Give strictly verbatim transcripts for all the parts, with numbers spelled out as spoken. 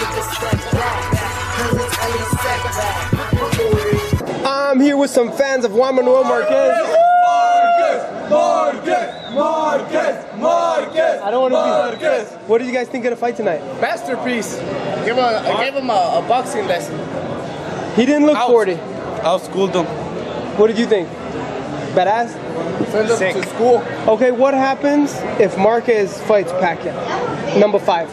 I'm here with some fans of Juan Manuel Marquez. Marquez, Marquez, Marquez, Marquez. I don't want to be. Marquez. What did you guys think of the fight tonight? Masterpiece. Give him a, I gave him a, a boxing lesson. He didn't look Out. forty. I schooled him. What did you think? Badass? Send him Sick. to school. Okay, what happens if Marquez fights Pacquiao? Number five.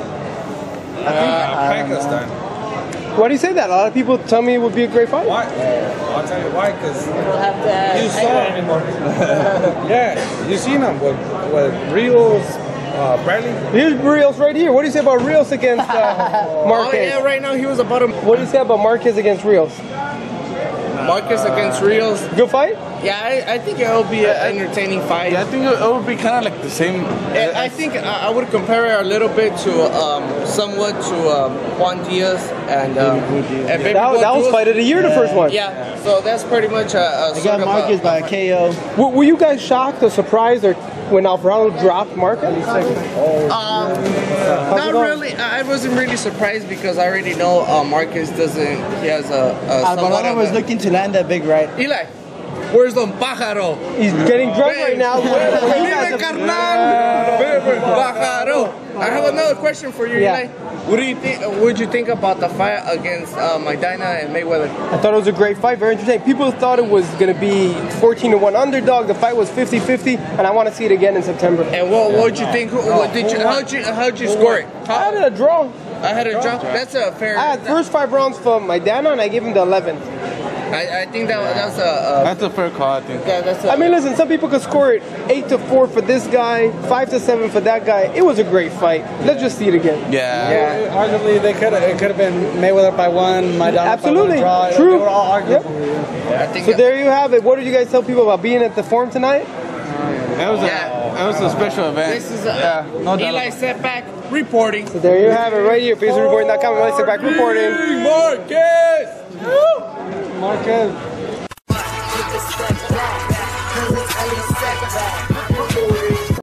Uh, Pakistan. Why do you say that? A lot of people tell me it would be a great fight. Why? I'll tell you why. Because You don't have to you saw anymore. Yeah, you seen him with with Rios, uh, Bradley. Here's Rios right here. What do you say about Rios against uh, Oh Marquez? yeah, right now he was about him. What do you say about Marquez against Rios? Marquez against Rios. Good fight? Yeah, I, I think it'll be an entertaining fight. Yeah, I think it would be kind of like the same. And I think I I would compare it a little bit to, um, somewhat to um, Juan Diaz and, um, and Baby That, that was Bonjour. fight of the year, the first one. Yeah, so that's pretty much a, a I sort got of Marquez a, by a K O. W- were you guys shocked or surprised or when Alvarado dropped Marquez? Um, not really. I wasn't really surprised because I already know uh, Marquez doesn't. He has a, a somewhat Alvarado of was a, looking to land that big right. Eli, where's Don Pájaro? He's getting drunk right now. Vive, carnal! Vive, Pájaro! I have another question for you, Yeah. Eli. What do you think? What would you think about the fight against uh, Maidana and Mayweather? I thought it was a great fight, very entertaining. People thought it was going to be fourteen to one underdog. The fight was fifty fifty, and I want to see it again in September. And what what would you think? What did you? How'd you how'd you score it? I had a draw. I had a drop. That's a fair. I had first five rounds for Maidana, and I gave him the eleventh. I, I think that that's a. a That's a fair call, I think. yeah, that's a, I mean, listen, some people could score it eight to four for this guy, five to seven for that guy. It was a great fight. Let's just see it again. Yeah. Yeah. Arguably, they could it could have been Mayweather by one, Maidana Absolutely. by one draw. True. They were all arguable. Yep. I think. So there you have it. What did you guys tell people about being at the forum tonight? That was Yeah. a that was a special event. This is a, yeah, no doubt. Eli Setback reporting. So there you have it right here. Facebook reporting dot com. Let's sit back reporting. Marquez. Marquez.